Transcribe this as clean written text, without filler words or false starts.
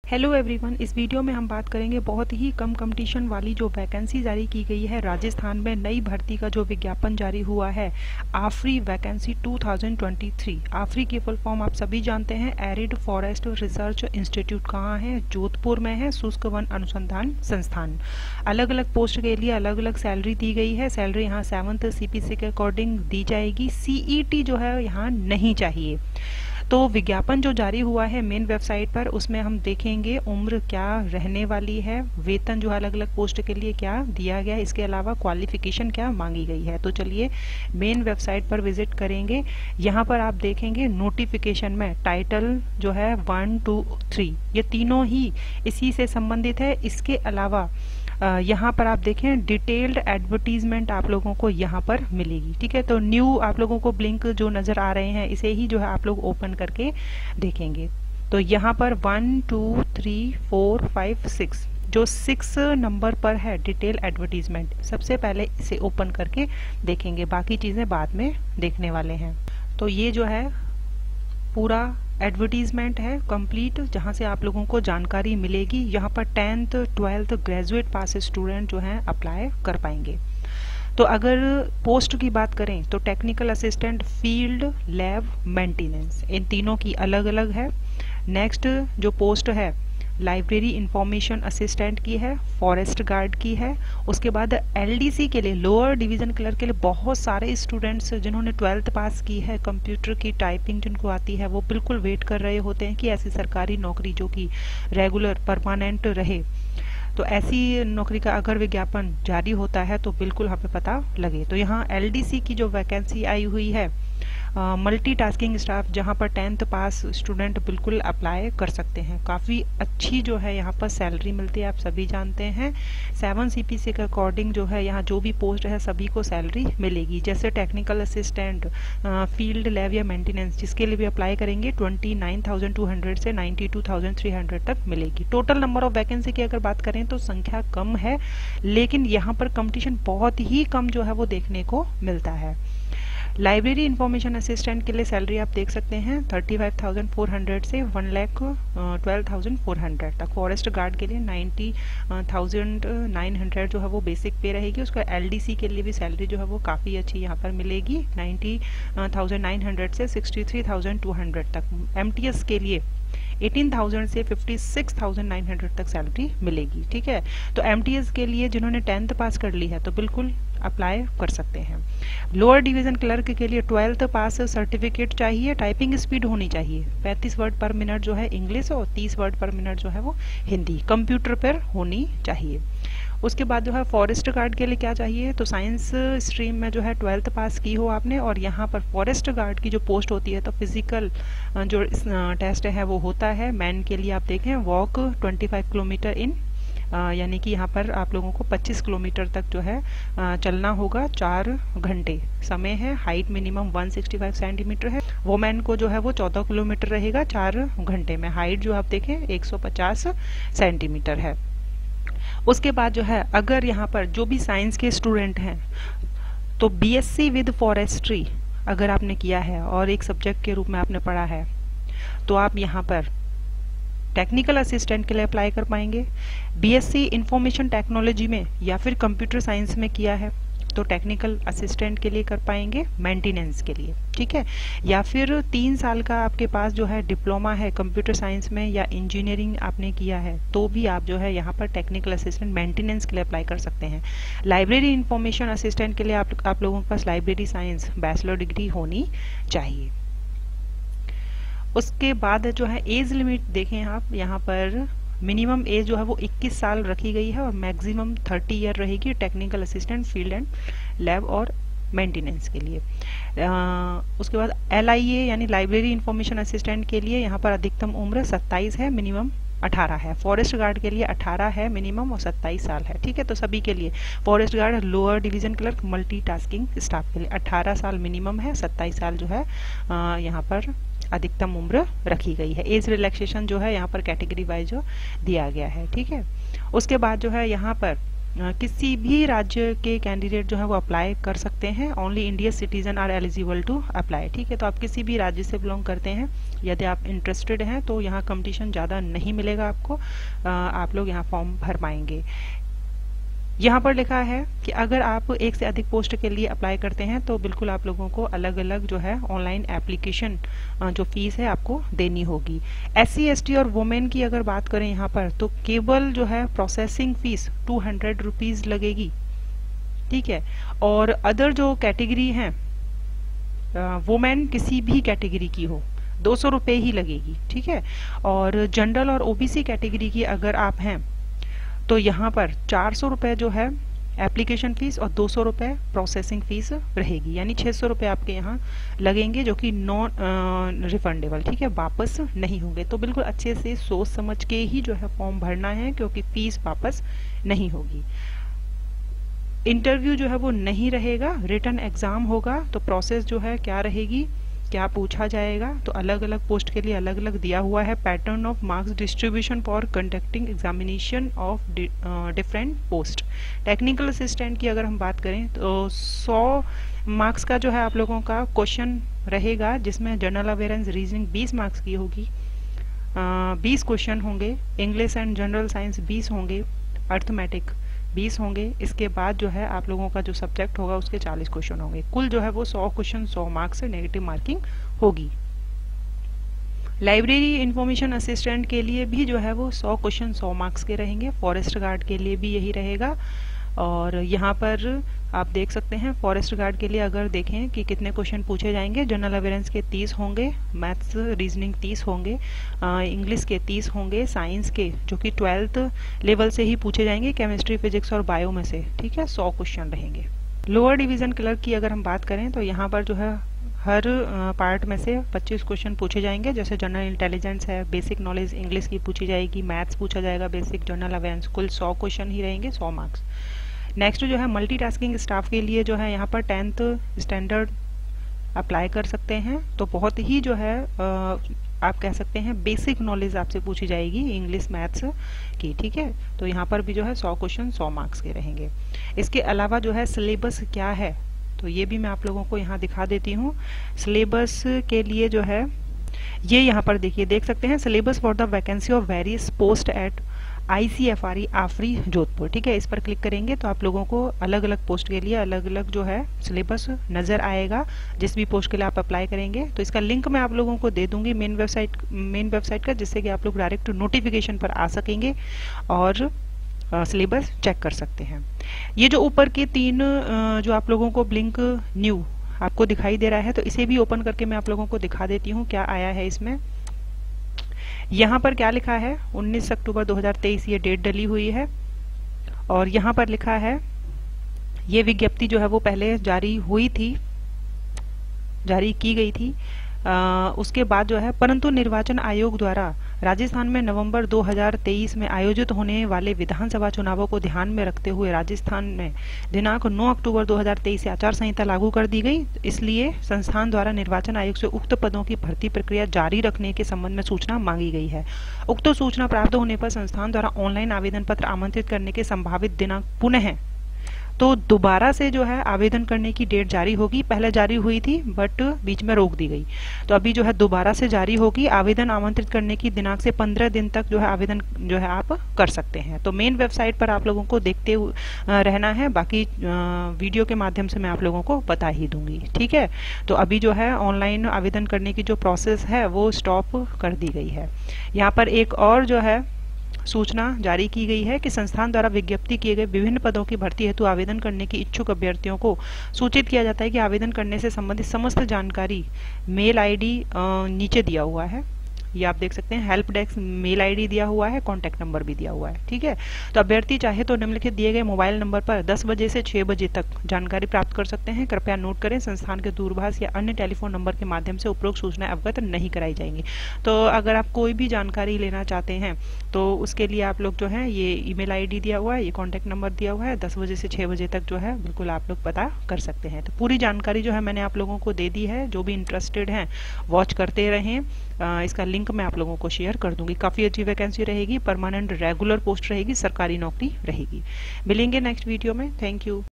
Hello everyone, इस video में हम बात करेंगे बहुत ही कम कंपटीशन वाली जो वैकेंसी जारी की गई है राजस्थान में। नई भर्ती का जो विज्ञापन जारी हुआ है, आफरी वैकेंसी 2023। आफरी की फुल फॉर्म आप सभी जानते हैं, एरिड फॉरेस्ट रिसर्च इंस्टीट्यूट। कहाँ है? जोधपुर में है, शुष्क वन अनुसंधान संस्थान। अलग अलग पोस्ट के लिए अलग अलग सैलरी दी गई है। सैलरी यहाँ 7th CPC के अकॉर्डिंग दी जाएगी। CET जो है यहाँ नहीं चाहिए। तो विज्ञापन जो जारी हुआ है मेन वेबसाइट पर, उसमें हम देखेंगे उम्र क्या रहने वाली है, वेतन जो अलग अलग पोस्ट के लिए क्या दिया गया है, इसके अलावा क्वालिफिकेशन क्या मांगी गई है। तो चलिए मेन वेबसाइट पर विजिट करेंगे। यहाँ पर आप देखेंगे नोटिफिकेशन में टाइटल जो है 1, 2, 3 ये तीनों ही इसी से संबंधित है। इसके अलावा यहाँ पर आप देखें डिटेल्ड एडवर्टीजमेंट आप लोगों को यहाँ पर मिलेगी। ठीक है, तो न्यू आप लोगों को ब्लिंक जो नज़र आ रहे हैं इसे ही जो है आप लोग ओपन करके देखेंगे। तो यहाँ पर 1, 2, 3, 4, 5, 6 जो 6 नंबर पर है डिटेल एडवर्टीजमेंट, सबसे पहले इसे ओपन करके देखेंगे, बाकी चीज़ें बाद में देखने वाले हैं। तो ये जो है पूरा एडवर्टीजमेंट है कंप्लीट, जहाँ से आप लोगों को जानकारी मिलेगी। यहाँ पर 10th 12th ग्रेजुएट पास स्टूडेंट जो हैं अप्लाई कर पाएंगे। तो अगर पोस्ट की बात करें तो technical assistant, field lab maintenance, इन तीनों की अलग अलग है। नेक्स्ट जो पोस्ट है लाइब्रेरी इंफॉर्मेशन असिस्टेंट की है, फॉरेस्ट गार्ड की है। उसके बाद LDC के लिए, लोअर डिवीजन क्लर्क के लिए बहुत सारे स्टूडेंट्स जिन्होंने 12th पास की है, कंप्यूटर की टाइपिंग जिनको आती है, वो बिल्कुल वेट कर रहे होते हैं कि ऐसी सरकारी नौकरी जो कि रेगुलर परमानेंट रहे। तो ऐसी नौकरी का अगर विज्ञापन जारी होता है तो बिल्कुल हमें पता लगे। तो यहाँ LDC की जो वैकेंसी आई हुई है, मल्टीटास्किंग स्टाफ, जहाँ पर 10th पास स्टूडेंट बिल्कुल अप्लाई कर सकते हैं। काफ़ी अच्छी जो है यहाँ पर सैलरी मिलती है, आप सभी जानते हैं। 7 CPC के अकॉर्डिंग जो है यहाँ जो भी पोस्ट है सभी को सैलरी मिलेगी। जैसे टेक्निकल असिस्टेंट, फील्ड लैब या मेंटेनेंस, जिसके लिए भी अप्लाई करेंगे 29,200 से 92,300 तक मिलेगी। टोटल नंबर ऑफ वैकेंसी की अगर बात करें तो संख्या कम है, लेकिन यहाँ पर कंपटीशन बहुत ही कम जो है वो देखने को मिलता है। लाइब्रेरी इंफॉर्मेशन असिस्टेंट के लिए सैलरी आप देख सकते हैं 35,400 से 1,12,400 तक। फॉरेस्ट गार्ड के लिए 90,900 जो है वो बेसिक पे रहेगी। उसका LDC के लिए भी सैलरी जो है वो काफ़ी अच्छी यहाँ पर मिलेगी, 90,900 से 63,200 तक। MTS के लिए 18,000 से 56,900 तक सैलरी मिलेगी। ठीक है, तो MTS के लिए जिन्होंने 10th पास कर ली है तो बिल्कुल अप्लाई कर सकते हैं। लोअर डिवीजन क्लर्क के लिए 12th पास सर्टिफिकेट चाहिए, टाइपिंग स्पीड होनी चाहिए 35 वर्ड पर मिनट जो है इंग्लिश और 30 वर्ड पर मिनट जो है वो हिंदी, कंप्यूटर पर होनी चाहिए। उसके बाद जो है फॉरेस्ट गार्ड के लिए क्या चाहिए, तो साइंस स्ट्रीम में जो है 12th पास की हो आपने। और यहाँ पर फॉरेस्ट गार्ड की जो पोस्ट होती है तो फिजिकल जो टेस्ट है वो होता है। मैन के लिए आप देखें वॉक 25 किलोमीटर इन, यानी कि यहाँ पर आप लोगों को 25 किलोमीटर तक जो है चलना होगा, 4 घंटे समय है। हाइट मिनिमम 165 सेंटीमीटर है। वोमेन को जो है वो 14 किलोमीटर रहेगा 4 घंटे में। हाइट जो आप देखें 150 सेंटीमीटर है। उसके बाद जो है अगर यहाँ पर जो भी साइंस के स्टूडेंट हैं तो BSc विद फॉरेस्ट्री अगर आपने किया है और एक सब्जेक्ट के रूप में आपने पढ़ा है तो आप यहाँ पर टेक्निकल असिस्टेंट के लिए अप्लाई कर पाएंगे। BSc इंफॉर्मेशन टेक्नोलॉजी में या फिर कंप्यूटर साइंस में किया है तो टेक्निकल असिस्टेंट के लिए कर पाएंगे, मेंटेनेंस के लिए। ठीक है, या फिर 3 साल का आपके पास जो है डिप्लोमा है कंप्यूटर साइंस में या इंजीनियरिंग आपने किया है तो भी आप जो है यहाँ पर टेक्निकल असिस्टेंट मेंटेनेंस के लिए अप्लाई कर सकते हैं। लाइब्रेरी इंफॉर्मेशन असिस्टेंट के लिए आप लोगों के पास लाइब्रेरी साइंस बैचलर डिग्री होनी चाहिए। उसके बाद जो है एज लिमिट देखें आप, यहाँ पर मिनिमम एज जो है वो 21 साल रखी गई है और मैक्सिमम 30 ईयर रहेगी technical assistant, field and lab और मेंटेनेंस के लिए। उसके बाद LIA यानी लाइब्रेरी इंफॉर्मेशन असिस्टेंट के लिए यहाँ पर अधिकतम उम्र 27 है, मिनिमम 18 है। फॉरेस्ट गार्ड के लिए 18 है मिनिमम और 27 साल है। ठीक है, तो सभी के लिए forest guard, lower division clerk, multitasking staff के लिए 18 साल मिनिमम है, 27 साल जो है यहाँ पर अधिकतम उम्र रखी गई है। एज रिलैक्सेशन जो है यहाँ पर कैटेगरी वाइज जो दिया गया है। ठीक है, उसके बाद जो है यहाँ पर किसी भी राज्य के कैंडिडेट जो है वो अप्लाई कर सकते हैं। Only India citizen are eligible to apply. ठीक है, तो आप किसी भी राज्य से बिलोंग करते हैं, यदि आप इंटरेस्टेड हैं तो यहाँ कंपटीशन ज़्यादा नहीं मिलेगा आपको, आप लोग यहाँ फॉर्म भर पाएंगे। यहाँ पर लिखा है कि अगर आप एक से अधिक पोस्ट के लिए अप्लाई करते हैं तो बिल्कुल आप लोगों को अलग अलग जो है ऑनलाइन एप्लीकेशन जो फीस है आपको देनी होगी। SC ST और वुमेन की अगर बात करें यहाँ पर, तो केवल जो है प्रोसेसिंग फीस 200 रुपीज़ लगेगी। ठीक है, और अदर जो कैटेगरी हैं, वुमेन किसी भी कैटेगरी की हो, 200 रुपये ही लगेगी। ठीक है, और जनरल और OBC कैटेगरी की अगर आप हैं तो यहाँ पर 400 रुपये जो है एप्लीकेशन फीस और 200 रुपये प्रोसेसिंग फीस रहेगी, यानी 600 रुपये आपके यहाँ लगेंगे, जो कि नॉन रिफंडेबल। ठीक है, वापस नहीं होंगे। तो बिल्कुल अच्छे से सोच समझ के ही जो है फॉर्म भरना है, क्योंकि फीस वापस नहीं होगी। इंटरव्यू जो है वो नहीं रहेगा, रिटन एग्जाम होगा। तो प्रोसेस जो है क्या रहेगी, क्या पूछा जाएगा, तो अलग अलग पोस्ट के लिए अलग अलग दिया हुआ है। Pattern of marks distribution for conducting examination of different post. Technical assistant की अगर हम बात करें तो 100 मार्क्स का जो है आप लोगों का क्वेश्चन रहेगा, जिसमें जनरल अवेयरेंस रीजनिंग 20 मार्क्स की होगी, 20 क्वेश्चन होंगे। इंग्लिश एंड जनरल साइंस 20 होंगे, अर्थमेटिक 20 होंगे। इसके बाद जो है आप लोगों का जो सब्जेक्ट होगा उसके 40 क्वेश्चन होंगे। कुल जो है वो 100 क्वेश्चन 100 मार्क्स से नेगेटिव मार्किंग होगी। लाइब्रेरी इंफॉर्मेशन असिस्टेंट के लिए भी जो है वो 100 क्वेश्चन 100 मार्क्स के रहेंगे। फॉरेस्ट गार्ड के लिए भी यही रहेगा। और यहाँ पर आप देख सकते हैं फॉरेस्ट गार्ड के लिए अगर देखें कि कितने क्वेश्चन पूछे जाएंगे, जनरल अवेयरेंस के 30 होंगे, मैथ्स रीजनिंग 30 होंगे, इंग्लिश के 30 होंगे, साइंस के जो कि 12th लेवल से ही पूछे जाएंगे, केमिस्ट्री फिजिक्स और बायो में से। ठीक है, 100 क्वेश्चन रहेंगे। लोअर डिवीजन क्लर्क की अगर हम बात करें तो यहाँ पर जो है हर पार्ट में से 25 क्वेश्चन पूछे जाएंगे। जैसे जनरल इंटेलिजेंस है, बेसिक नॉलेज इंग्लिश की पूछी जाएगी, मैथ्स पूछा जाएगा, बेसिक जनरल अवेयरेंस, कुल 100 क्वेश्चन ही रहेंगे, 100 मार्क्स। नेक्स्ट जो है मल्टीटास्किंग स्टाफ के लिए जो है यहाँ पर 10th स्टैंडर्ड अप्लाई कर सकते हैं। तो बहुत ही जो है आप कह सकते हैं बेसिक नॉलेज आपसे पूछी जाएगी इंग्लिश मैथ्स की। ठीक है, तो यहाँ पर भी जो है 100 क्वेश्चन 100 मार्क्स के रहेंगे। इसके अलावा जो है सिलेबस क्या है, तो ये भी मैं आप लोगों को यहाँ दिखा देती हूँ। सिलेबस के लिए जो है ये यहाँ पर देखिए, देख सकते हैं syllabus for the vacancy of various post at ICFRE आफरी जोधपुर। ठीक है, इस पर क्लिक करेंगे तो आप लोगों को अलग अलग पोस्ट के लिए अलग अलग जो है सिलेबस नज़र आएगा, जिस भी पोस्ट के लिए आप अप्लाई करेंगे। तो इसका लिंक मैं आप लोगों को दे दूंगी मेन वेबसाइट का, जिससे कि आप लोग डायरेक्ट नोटिफिकेशन पर आ सकेंगे और सिलेबस चेक कर सकते हैं। ये जो ऊपर के 3 जो आप लोगों को ब्लिंक न्यू आपको दिखाई दे रहा है, तो इसे भी ओपन करके मैं आप लोगों को दिखा देती हूँ क्या आया है इसमें। यहाँ पर क्या लिखा है, 19 अक्टूबर 2023 ये डेट डली हुई है। और यहाँ पर लिखा है ये विज्ञप्ति जो है वो पहले जारी की गई थी। उसके बाद जो है परंतु निर्वाचन आयोग द्वारा राजस्थान में नवंबर 2023 में आयोजित होने वाले विधानसभा चुनावों को ध्यान में रखते हुए राजस्थान में दिनांक 9 अक्टूबर 2023 से आचार संहिता लागू कर दी गई। इसलिए संस्थान द्वारा निर्वाचन आयोग से उक्त पदों की भर्ती प्रक्रिया जारी रखने के संबंध में सूचना मांगी गई है। उक्त सूचना प्राप्त होने पर संस्थान द्वारा ऑनलाइन आवेदन पत्र आमंत्रित करने के संभावित दिनांक पुनः तो दोबारा से जो है आवेदन करने की डेट जारी होगी। पहले जारी हुई थी बट बीच में रोक दी गई, तो अभी जो है दोबारा से जारी होगी। आवेदन आमंत्रित करने की दिनांक से 15 दिन तक जो है आवेदन जो है आप कर सकते हैं। तो मेन वेबसाइट पर आप लोगों को देखते रहना है, बाकी वीडियो के माध्यम से मैं आप लोगों को बता ही दूंगी। ठीक है, तो अभी जो है ऑनलाइन आवेदन करने की जो प्रोसेस है वो स्टॉप कर दी गई है। यहाँ पर एक और जो है सूचना जारी की गई है कि संस्थान द्वारा विज्ञप्ति किए गए विभिन्न पदों की भर्ती हेतु आवेदन करने के इच्छुक अभ्यर्थियों को सूचित किया जाता है कि आवेदन करने से संबंधित समस्त जानकारी मेल ID नीचे दिया हुआ है। ये आप देख सकते हैं, हेल्प डेस्क मेल ID दिया हुआ है, कॉन्टैक्ट नंबर भी दिया हुआ है। ठीक है, तो अभ्यर्थी चाहे तो निम्नलिखित दिए गए मोबाइल नंबर पर 10 बजे से 6 बजे तक जानकारी प्राप्त कर सकते हैं। कृपया नोट करें, संस्थान के दूरभाष या अन्य टेलीफोन नंबर के माध्यम से उपरोक्त सूचनाएं अवगत नहीं कराई जाएंगी। तो अगर आप कोई भी जानकारी लेना चाहते हैं तो उसके लिए आप लोग जो है ये ईमेल ID दिया हुआ है, ये कॉन्टैक्ट नंबर दिया हुआ है, 10 बजे से 6 बजे तक जो है बिल्कुल आप लोग पता कर सकते हैं। तो पूरी जानकारी जो है मैंने आप लोगों को दे दी है। जो भी इंटरेस्टेड हैं वॉच करते रहें। इसका लिंक लिंक मैं आप लोगों को शेयर कर दूंगी। काफ़ी अच्छी वैकेंसी रहेगी, परमानेंट रेगुलर पोस्ट रहेगी, सरकारी नौकरी रहेगी। मिलेंगे नेक्स्ट वीडियो में। Thank you.